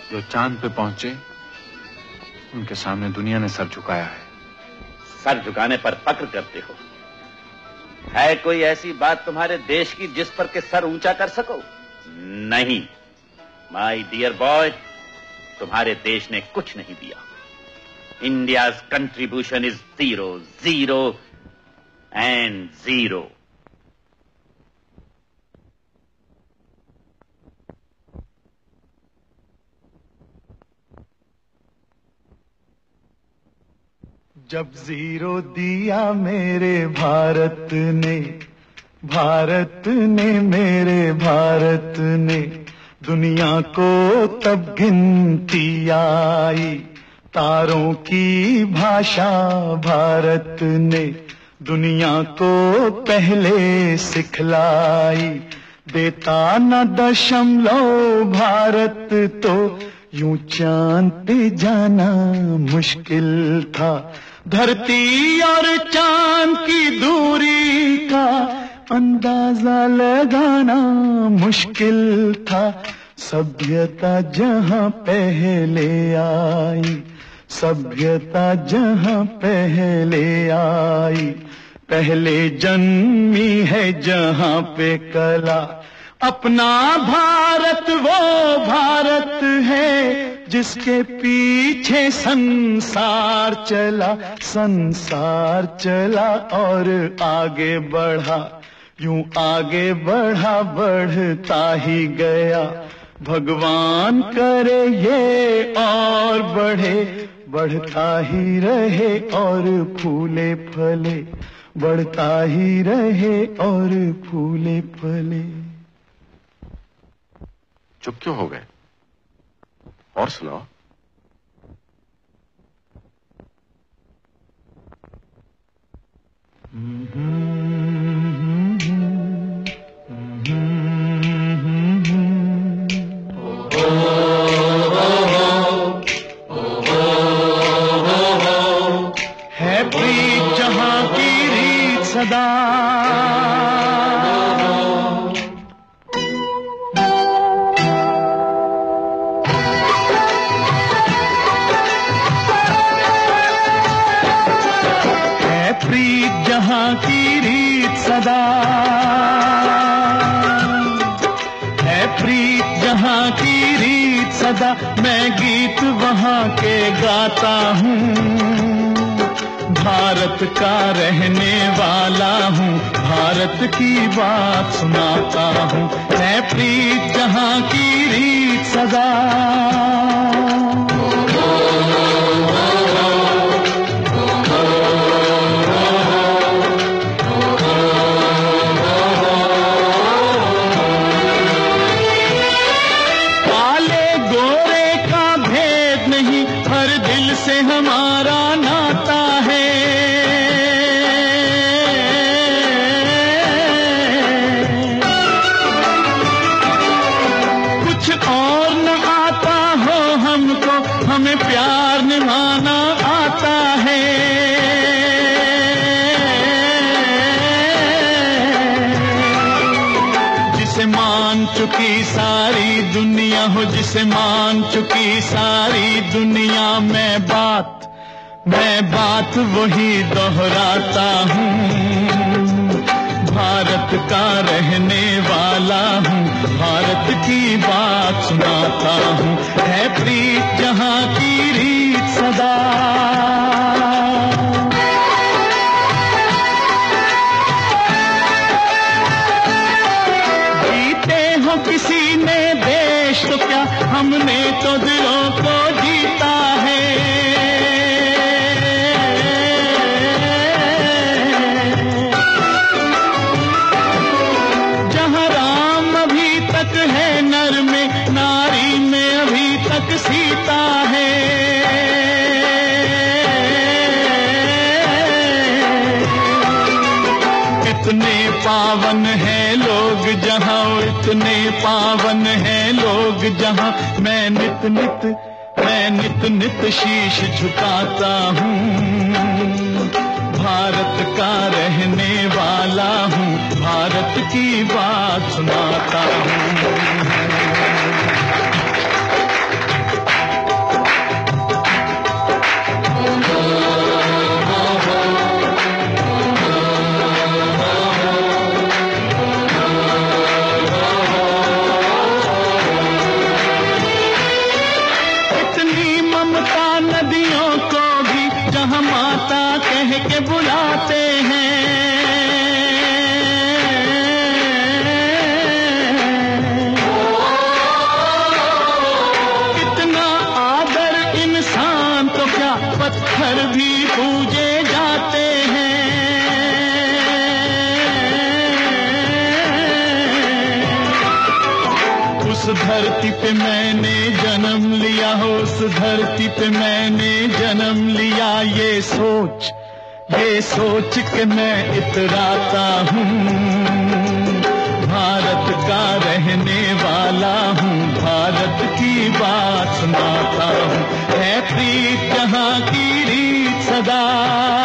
जो चांद पे पहुंचे उनके सामने दुनिया ने सर झुकाया है। सर झुकाने पर फक्र करते हो? है कोई ऐसी बात तुम्हारे देश की जिस पर के सर ऊंचा कर सको? नहीं माय डियर बॉय, तुम्हारे देश ने कुछ नहीं दिया। India's contribution is 0, 0 and 0। जब 0 दिया मेरे भारत ने मेरे भारत ने, दुनिया को तब गिनती आई। तारों की भाषा भारत ने दुनिया को पहले सिखलाई। देता न दशमलव भारत तो यूं चांद पे जाना मुश्किल था। धरती और चांद की दूरी का अंदाजा लगाना मुश्किल था। सभ्यता जहां पहले आई, सभ्यता जहां पहले आई, पहले जन्मी है जहां पे कला। अपना भारत वो भारत है जिसके पीछे संसार चला, संसार चला और आगे बढ़ा। यूं आगे बढ़ा, बढ़ता ही गया। भगवान करे ये और बढ़े, बढ़ता ही रहे और फूले फले, बढ़ता ही रहे और फूले फले। चुप क्यों हो गए? और सुनाओ। है प्रीत जहां की रीत सदा, जहां की रीत सदा है, प्रीत जहां की रीत सदा। मैं गीत वहां के गाता हूँ, भारत का रहने वाला हूँ, भारत की बात सुनाता हूँ। है प्रीत जहां की रीत सदा। हमारा नाता है, कुछ और न आता हो हमको, हमें प्यार निभाना आता है। जिसे मान चुकी सारी दुनिया हो, जिसे मान चुकी सारी दुनिया, मैं बात वही दोहराता हूँ। भारत का रहने वाला हूँ, भारत की बात सुनाता हूँ। है प्रीत जहां की रीत सदा। जीते हो किसी ने देश तो क्या, हमने तो दिलों को जीता है। सीता है, इतने पावन हैं लोग जहां, इतने पावन हैं लोग जहां। मैं नित नित शीश झुकाता हूँ। भारत का रहने वाला हूँ, भारत की बात सुनाता हूँ। पे मैंने जन्म लिया, उस धरती पे मैंने जन्म लिया। ये सोच के मैं इतराता हूँ, भारत का रहने वाला हूँ, भारत की बात सुनाता हूँ। है प्रीत जहाँ की रीत सदा,